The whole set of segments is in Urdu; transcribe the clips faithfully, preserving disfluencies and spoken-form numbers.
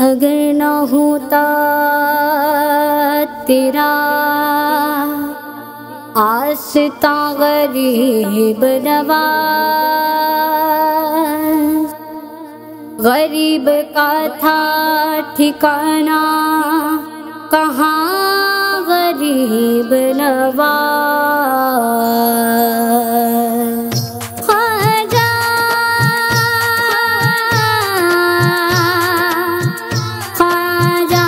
اگر نہ ہوتا تیرا آستاں غریب نواز، غریب کا تھا ٹھکانہ کہاں غریب نواز۔ خواجہ خواجہ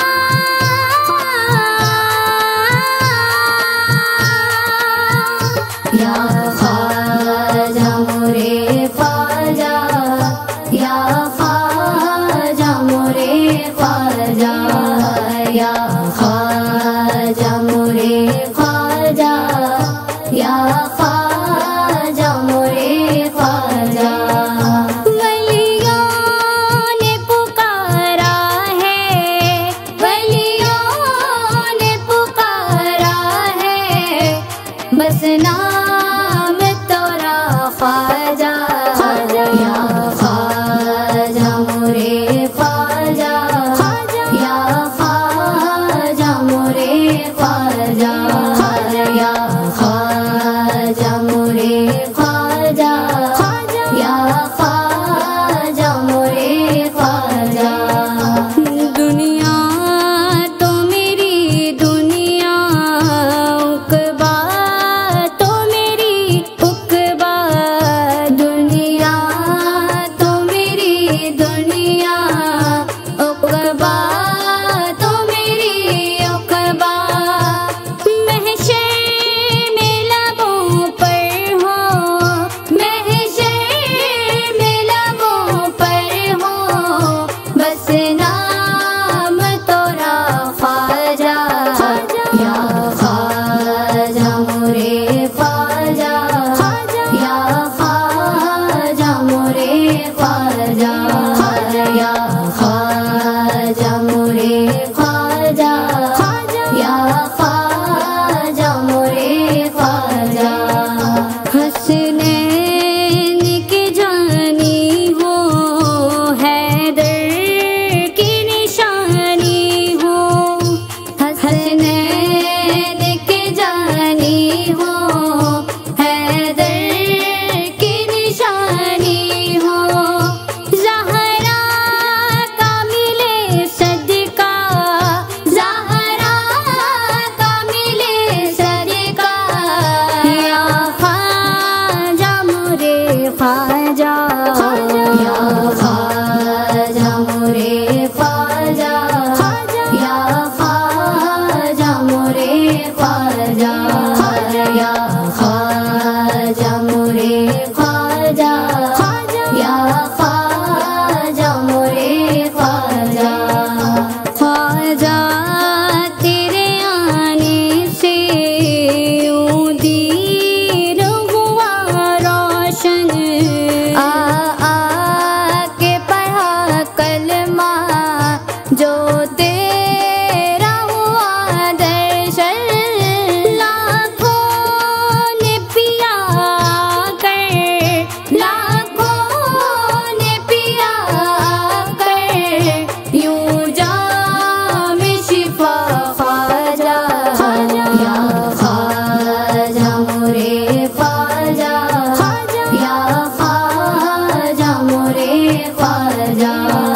یا خواجہ مرے خواجہ، یا خواجہ مرے خواجہ، یا خواجہ مرے خواجہ، یا خواجہ مرے خواجہ۔ ولیوں نے پکارا ہے، ولیوں نے پکارا ہے، بس نام تورا خواجہ، یا خواجہ مرے خواجہ، یا خواجہ مرے خواجہ، یا خواجہ مرے خواجہ، یا خواجہ مرے خواجہ۔ دنیا تو میری دنیا، عقبہ تو میری عقبہ، دنیا تو میری دنیا، عقبہ تو میری عقبہ۔ محشر میں لبوں پر ہو، محشر میں لبوں پر ہو، بس نام تورا خواجہ، یا خواجہ مرے خواجہ، یا خواجہ مرے خواجہ، یا خواجہ مرے خواجہ، یا خواجہ مرے خواجہ۔ حسنین کی جانی ہو، حیدر کی نشانی ہو، حسنین کی جانی ہو، حیدر کی نشانی ہو، زہرا کا ملے صدقہ، زہرا کا ملے صدقہ، یا خواجہ مرے خواجہ، یا خواجہ مرے خواجہ، یا خواجہ مرے خواجہ، یا خواجہ مرے خواجہ، یا خواجہ مرے خواجہ۔ خواجہ تیرے آنے سے یوں دین ہوا روشن، آ آ کے پڑھا کلمہ جو تیرا ہوا درشن، لاکھوں نے پیا کر، لاکھوں نے پیا کر، یوں جام شفا خواجہ، یا خواجہ مرے خواجہ، یا خواجہ مرے خواجہ۔